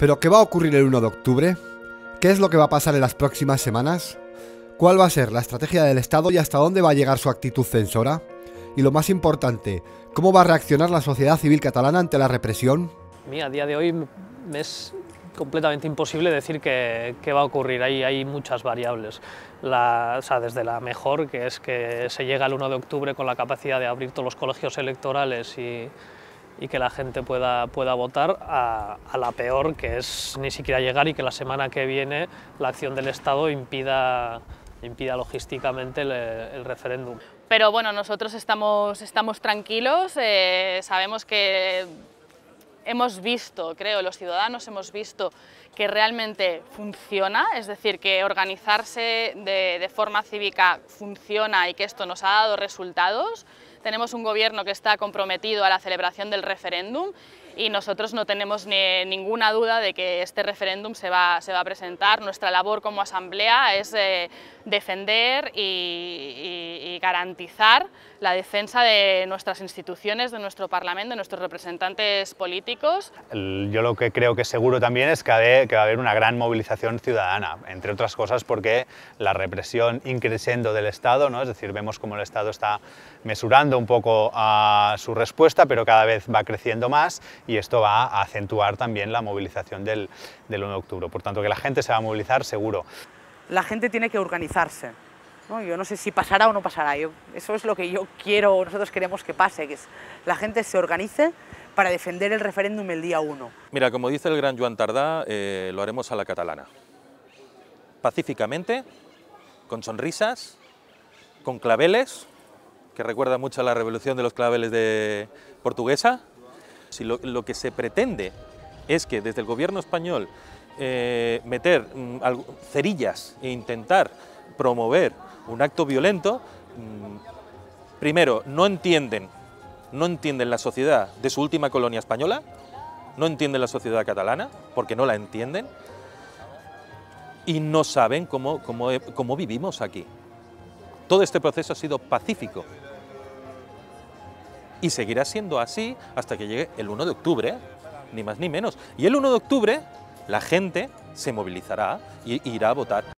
¿Pero qué va a ocurrir el 1 de octubre? ¿Qué es lo que va a pasar en las próximas semanas? ¿Cuál va a ser la estrategia del Estado y hasta dónde va a llegar su actitud censora? Y lo más importante, ¿cómo va a reaccionar la sociedad civil catalana ante la represión? A día de hoy me es completamente imposible decir qué va a ocurrir. Hay muchas variables. Desde la mejor, que es que se llega el 1 de octubre con la capacidad de abrir todos los colegios electorales y que la gente pueda votar, a la peor, que es ni siquiera llegar y que la semana que viene la acción del Estado impida logísticamente el referéndum. Pero bueno, nosotros estamos tranquilos, sabemos que hemos visto, creo, los ciudadanos hemos visto que realmente funciona, es decir, que organizarse de forma cívica funciona y que esto nos ha dado resultados. Tenemos un gobierno que está comprometido a la celebración del referéndum y nosotros no tenemos ninguna duda de que este referéndum se va a presentar. Nuestra labor como asamblea es defender y garantizar la defensa de nuestras instituciones, de nuestro Parlamento, de nuestros representantes políticos. Yo lo que creo que seguro también es que va a haber una gran movilización ciudadana, entre otras cosas porque la represión increciendo del Estado, ¿no? Es decir, vemos cómo el Estado está mesurando un poco a su respuesta, pero cada vez va creciendo más y esto va a acentuar también la movilización del 1 de octubre. Por tanto, que la gente se va a movilizar seguro. La gente tiene que organizarse, ¿no? Yo no sé si pasará o no pasará, eso es lo que yo quiero, nosotros queremos que pase, que la gente se organice para defender el referéndum el día 1. Mira, como dice el gran Joan Tardá, lo haremos a la catalana. Pacíficamente, con sonrisas, con claveles, que recuerda mucho a la revolución de los claveles portuguesa. Si lo que se pretende es que desde el gobierno español meter cerillas e intentar promover un acto violento, primero, no entienden la sociedad de su última colonia española, no entienden la sociedad catalana, porque no la entienden, y no saben cómo vivimos aquí. Todo este proceso ha sido pacífico y seguirá siendo así hasta que llegue el 1 de octubre, ni más ni menos. Y el 1 de octubre la gente se movilizará e irá a votar.